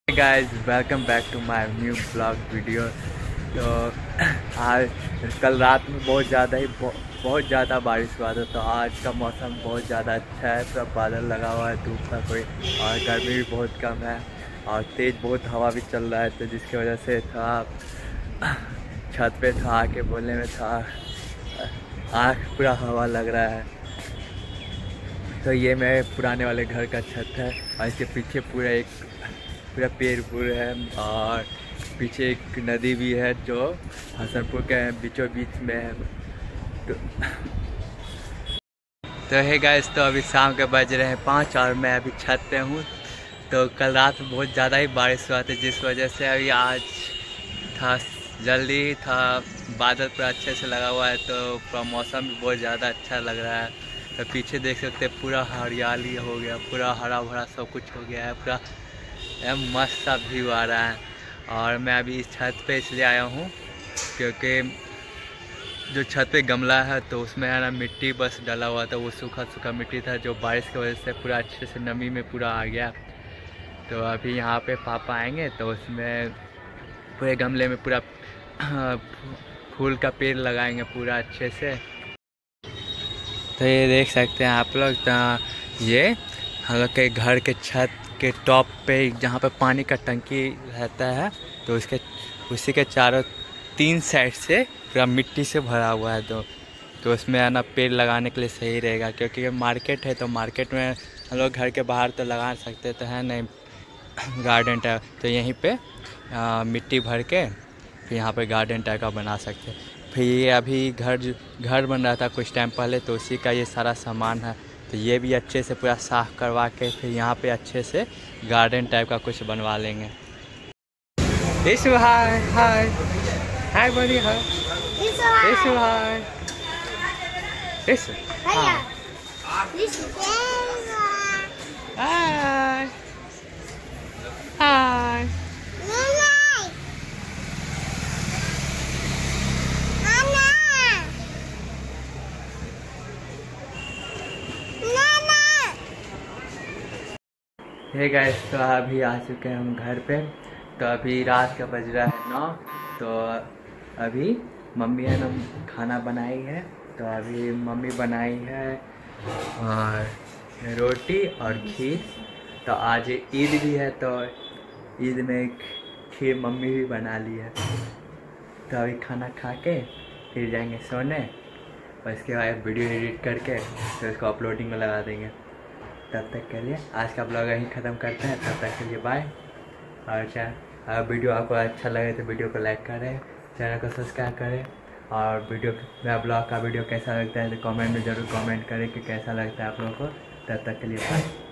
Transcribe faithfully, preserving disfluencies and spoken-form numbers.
Guys welcome back to my new blog video. तो आज कल रात में बहुत ज़्यादा ही बहुत ज़्यादा बारिश हुआ था, तो आज का मौसम बहुत ज़्यादा अच्छा है। पूरा बादल लगा हुआ है, धूप का कोई और गर्मी भी बहुत कम है और तेज़ बहुत हवा भी चल रहा है, तो जिसकी वजह से थोड़ा छत पे था आके बोलने में था आँख पूरा हवा लग रहा है। तो ये मेरे पुराने वाले घर का छत है और इसके पीछे पूरा एक पूरा पेड़ पूरा है और पीछे एक नदी भी है जो हसनपुर के बीचों बीच में है। तो, तो है गाइस, तो अभी शाम के बज रहे हैं पाँच और मैं अभी छत पे हूँ। तो कल रात में बहुत ज़्यादा ही बारिश हुआ था, जिस वजह से अभी आज था जल्दी था, बादल पूरा अच्छे से लगा हुआ है, तो पूरा मौसम भी बहुत ज़्यादा अच्छा लग रहा है। तो पीछे देख सकते हैं पूरा हरियाली हो गया, पूरा हरा भरा सब कुछ हो गया है, पूरा मस्त सा व्यू आ रहा है। और मैं अभी इस छत पे इसलिए आया हूँ क्योंकि जो छत पे गमला है तो उसमें है ना मिट्टी बस डाला हुआ था, वो सूखा सूखा मिट्टी था जो बारिश की वजह से पूरा अच्छे से नमी में पूरा आ गया। तो अभी यहाँ पे पापा आएंगे तो उसमें पूरे गमले में पूरा फूल का पेड़ लगाएंगे पूरा अच्छे से। तो ये देख सकते हैं आप लोग, तो ये हम लोग के घर के छत के टॉप पे जहाँ पे पानी का टंकी रहता है, तो उसके उसी के चारों तीन साइड से पूरा मिट्टी से भरा हुआ है। तो तो उसमें है ना पेड़ लगाने के लिए सही रहेगा, क्योंकि मार्केट है तो मार्केट में हम लोग घर के बाहर तो लगा सकते तो है नहीं, गार्डन टाइप, तो यहीं पे आ, मिट्टी भर के फिर यहाँ पे गार्डन टाइप का बना सकते हैं। फिर ये अभी घर घर बन रहा था कुछ टाइम पहले, तो उसी का ये सारा सामान है, तो ये भी अच्छे से पूरा साफ़ करवा के फिर यहाँ पे अच्छे से गार्डन टाइप का कुछ बनवा लेंगे। इशू हाय हाय हाय बड़ी हाय इशू हाय इशू हाय हाय हाय हे गाइस, तो अभी आ चुके हैं हम घर पे। तो अभी रात का बज रहा है नौ। तो अभी मम्मी है ना खाना बनाई है, तो अभी मम्मी बनाई है और रोटी और खीर। तो आज ईद भी है, तो ईद में खीर मम्मी भी बना ली है। तो अभी खाना खा के फिर जाएंगे सोने और इसके बाद वीडियो एडिट करके फिर उसको अपलोडिंग में लगा देंगे। तब तक के लिए आज का ब्लॉग यहीं ख़त्म करते हैं। तब तक के लिए बाय। और अच्छा, अगर वीडियो आपको अच्छा लगे तो वीडियो को लाइक करें, चैनल को सब्सक्राइब करें और वीडियो मेरा ब्लॉग का वीडियो कैसा लगता है तो कमेंट में ज़रूर कमेंट करें कि कैसा लगता है आप लोगों को। तब तक के लिए बाय।